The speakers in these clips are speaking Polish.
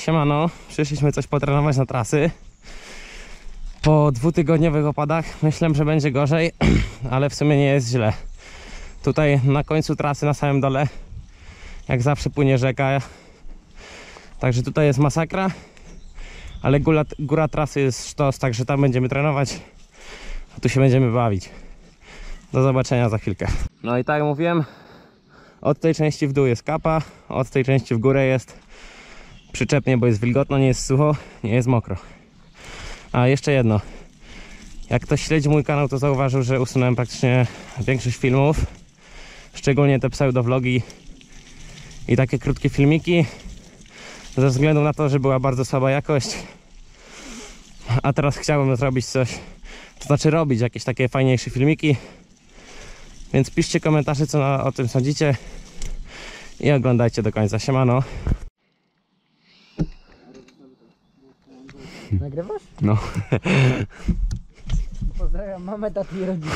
Siemano, przyszliśmy coś potrenować na trasy. Po 2-tygodniowych opadach myślałem, że będzie gorzej, ale w sumie nie jest źle. Tutaj na końcu trasy, na samym dole, jak zawsze płynie rzeka. Także tutaj jest masakra, ale góra trasy jest sztos, także tam będziemy trenować, a tu się będziemy bawić. Do zobaczenia za chwilkę. No i tak jak mówiłem, od tej części w dół jest kapa, od tej części w górę jest przyczepnie, bo jest wilgotno, nie jest sucho, nie jest mokro. A jeszcze jedno, jak ktoś śledzi mój kanał, to zauważył, że usunąłem praktycznie większość filmów, szczególnie te pseudovlogi i takie krótkie filmiki, ze względu na to, że była bardzo słaba jakość. A teraz chciałbym zrobić coś, to znaczy robić jakieś takie fajniejsze filmiki, więc piszcie komentarze, co o tym sądzicie i oglądajcie do końca. Siemano. Nagrywasz? No. Pozdrawiam mamę, tatę i rodziców.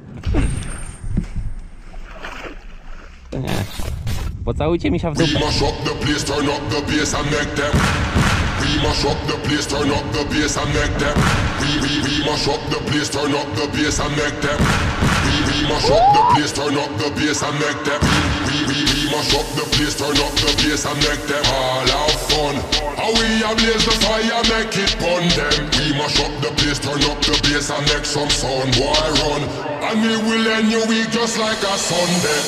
Nie. Pocałujcie mi się w dupę. We mash up the place, turn up the bass and make them. We mash up the place, turn up the bass and make them. We mash up the place, turn up the bass and make them. We mash up the place, turn up the bass and make them. We mash up the place, turn up the bass and make them all have fun. How we ablaze the fire, make it burn them. We mash up the place, turn up the bass and make some sound, boy run. And we will end your week just like a Sunday.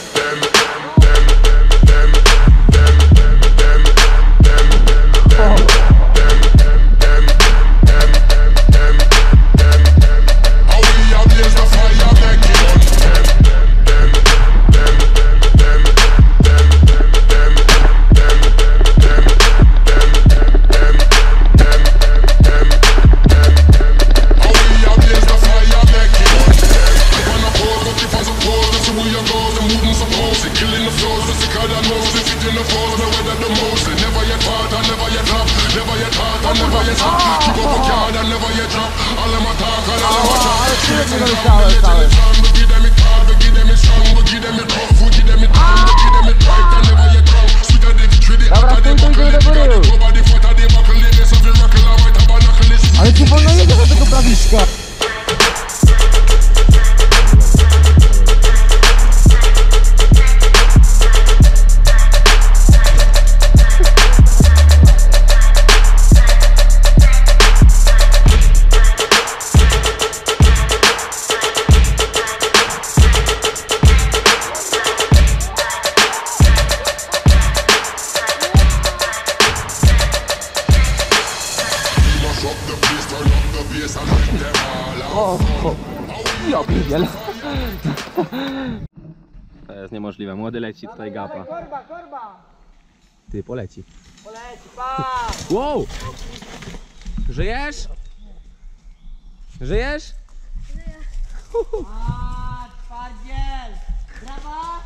Ale ci wolno jedzie do tego prawiczka. Ja pierdzielę. To jest niemożliwe, młody leci tutaj gapa. Korba! Ty, poleci. Poleci, pa! Wow! Żyjesz? Żyjesz? Żyję. A, twardziel! Brawa!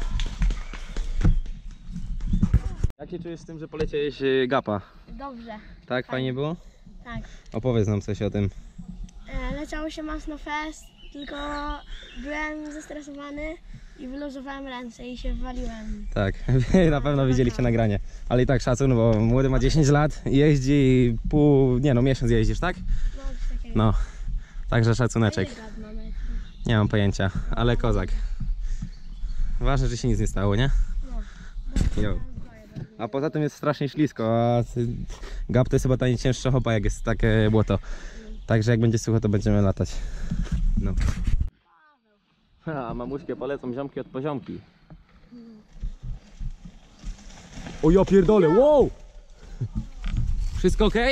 Jak się czujesz z tym, że poleciałeś gapa? Dobrze, Tak, fajnie było? tak. Opowiedz nam coś o tym. Leciało się mocno fest, tylko byłem zestresowany i wyluzowałem ręce i się wywaliłem. Tak, na pewno widzieliście nagranie. Ale i tak szacun, bo młody ma 10 lat, jeździ miesiąc jeździsz, tak? No, coś takiego. No, także szacuneczek. Ile lat mamy? Nie mam pojęcia, ale kozak. Ważne, że się nic nie stało, nie? No. Jo. A poza tym jest strasznie ślisko, a gap to jest chyba ta najcięższa hopa, jak jest takie błoto. Także jak będzie sucho, to będziemy latać. No. A mamuśkie polecą ziomki od poziomki. O ja pierdolę, wow! Wszystko ok?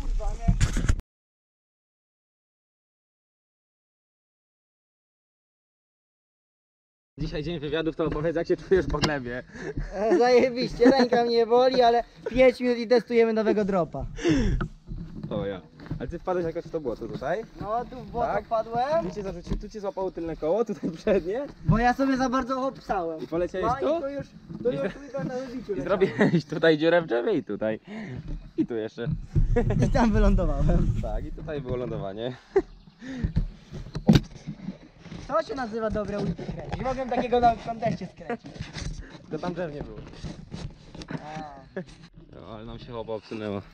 Dzisiaj dzień wywiadów, to opowiedz, jak się czujesz po glebie. Zajebiście, ręka mnie boli, ale 5 minut i testujemy nowego dropa. O ja. Ale ty wpadłeś jakoś w to błoto tutaj? No, tu w błoto Tak? wpadłem, Tu ci złapało tylne koło, tutaj przednie. bo ja sobie za bardzo hopsałem. I poleciałeś No tu? i to już trójka na wybiciu I leciała. zrobiłeś tutaj dziurę w drzewie i tutaj. I tu jeszcze. I tam wylądowałem. Tak, i tutaj było lądowanie. To się nazywa dobre ulti skręcić. Mogłem takiego na konteście skręcić. To tam drzew nie było. No, ale nam się chyba obsunęło.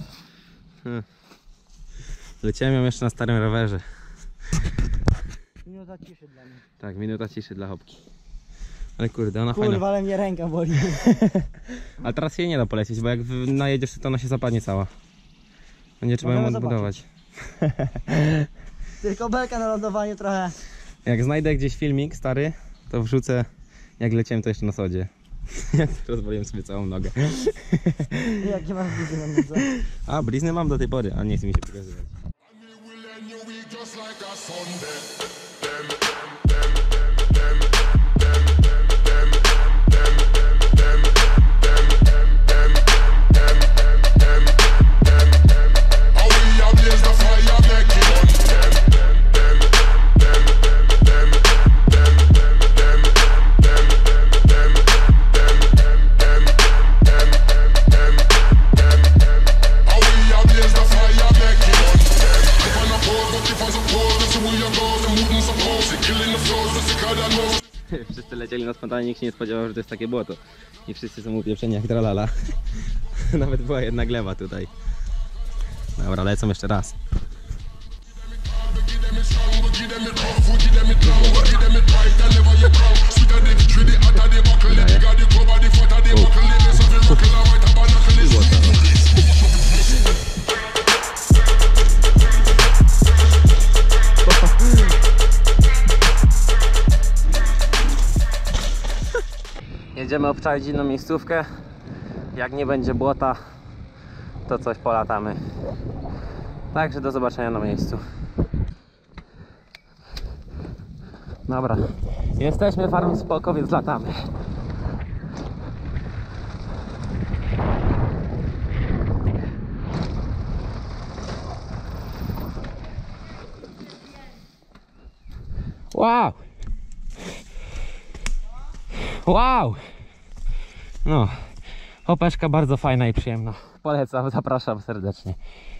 Leciałem ją jeszcze na starym rowerze. Minuta ciszy dla mnie. Tak, minuta ciszy dla Hopki. Ale kurde, ona fajna. Kurwa, ale mnie ręka boli. Ale teraz jej nie da polecieć, bo jak najedziesz, to ona się zapadnie cała. Będzie trzeba ją Możemy odbudować. Tylko belka na lądowaniu trochę. Jak znajdę gdzieś filmik stary, to wrzucę, jak leciałem to jeszcze na sodzie. Jak rozwaliłem sobie całą nogę. Jakie masz blizny na nodze? A, blizny mam do tej pory, ale nie chce mi się pokazywać. Wszyscy lecieli na spontanie, nikt się nie spodziewał, że to jest takie błoto. I wszyscy są upieprzeni jak tralala. Nawet była jedna gleba tutaj. Dobra, lecą jeszcze raz. Jedziemy obczaić inną miejscówkę. Jak nie będzie błota, to coś polatamy. Także do zobaczenia na miejscu. Dobra, jesteśmy farm spoko, więc latamy. Wow! Wow! No, hopeczka bardzo fajna i przyjemna. Polecam, zapraszam serdecznie.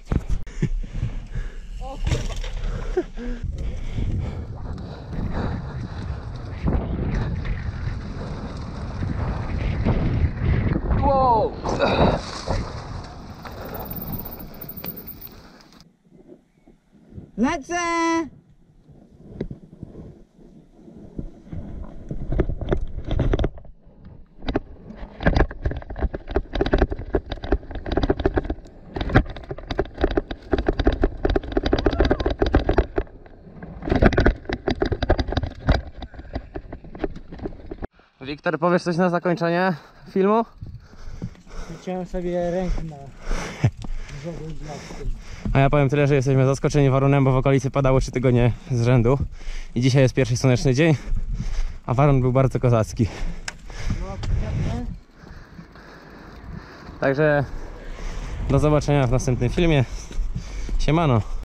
Wow! Lecę! Wiktor, powiesz coś na zakończenie filmu? Wyciąłem sobie rękę na brzegu i A ja powiem tyle, że jesteśmy zaskoczeni warunem, bo w okolicy padało 3 tygodnie z rzędu. I dzisiaj jest pierwszy słoneczny dzień, a warun był bardzo kozacki. Także do zobaczenia w następnym filmie. Siemano.